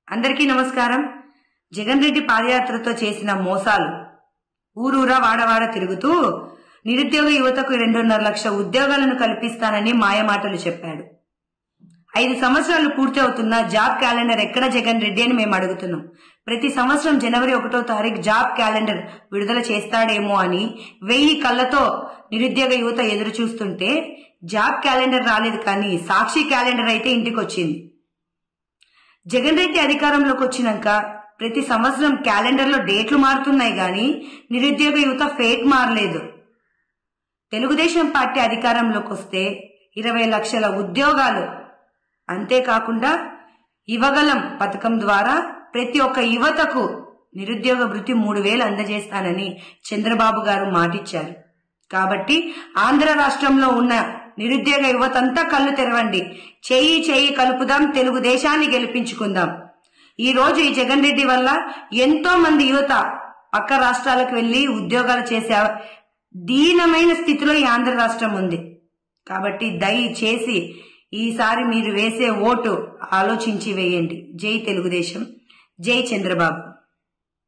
అందరికీ నమస్కారం. జగన్ రెడ్డి పాదయాత్రతో చేసిన మోసాలు ఊరూరా వాడవాడ తిరుగుతూ నిరుద్యోగ యువతకు 2.5 లక్షల ఉద్యోగాలను కల్పిస్తానని మాయమాటలు చెప్పాడు. 5 సంవత్సరాలు పూర్తి అవుతున్న జాబ్ క్యాలెండర్ ఎక్కడ జగన్ రెడ్డి అని మేము అడుగుతున్నాం. ప్రతి సంవత్సరం జనవరి 1వ తారీఖు జాబ్ క్యాలెండర్ విడుదల చేస్తాడేమో అని 1000 కళ్లతో నిరుద్యోగ యువత ఎదురు చూస్తుంటే జాబ్ క్యాలెండర్ రాలేదు, కానీ సాక్షి క్యాలెండర్ అయితే ఇంటికి వచ్చింది. జగన్ రెడ్డి అధికారంలోకి వచ్చినాక ప్రతి సంవత్సరం క్యాలెండర్లో డేట్లు మారుతున్నాయి, కానీ నిరుద్యోగ యువత ఫేట్ మారలేదు. తెలుగుదేశం పార్టీ అధికారంలోకి వస్తే 20 లక్షల ఉద్యోగాలు, అంతేకాకుండా యువగలం పథకం ద్వారా ప్రతి ఒక్క యువతకు నిరుద్యోగ భృతి 3000 అందజేస్తానని చంద్రబాబు గారు మాటిచ్చారు. కాబట్టి ఆంధ్ర రాష్ట్రంలో ఉన్న నిరుద్యోగ యువతంతా కళ్ళు తెరవండి, చేయి చేయి కలుపుదాం, తెలుగుదేశాన్ని గెలిపించుకుందాం. ఈ రోజు ఈ జగన్ రెడ్డి వల్ల ఎంతో మంది యువత పక్క రాష్ట్రాలకు వెళ్లి ఉద్యోగాలు చేసే దీనమైన స్థితిలో ఈ ఆంధ్ర రాష్ట్రం ఉంది. కాబట్టి దయచేసి ఈసారి మీరు వేసే ఓటు ఆలోచించి వేయండి. జై తెలుగుదేశం, జై చంద్రబాబు.